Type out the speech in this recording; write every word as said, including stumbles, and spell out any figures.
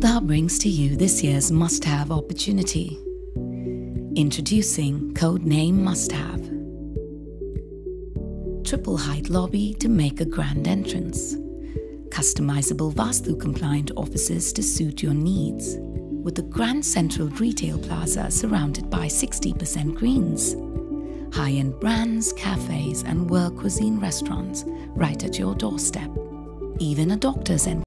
Lodha brings to you this year's must-have opportunity. Introducing Codename Must Have. Triple height lobby to make a grand entrance. Customizable Vastu-compliant offices to suit your needs. With a grand central retail plaza surrounded by sixty percent greens. High-end brands, cafes and world cuisine restaurants right at your doorstep. Even a doctor's entrance.